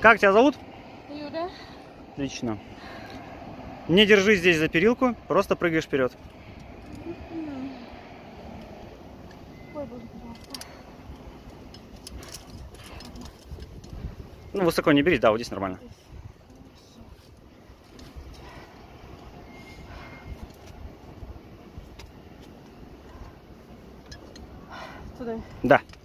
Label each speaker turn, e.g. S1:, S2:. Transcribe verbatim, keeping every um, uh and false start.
S1: Как тебя зовут?
S2: Юля.
S1: Отлично. Не держи здесь за перилку, просто прыгаешь вперед.
S2: Ой, боже, пожалуйста.
S1: Ну, высоко не бери, да, вот здесь нормально.
S2: Туда.
S1: Да.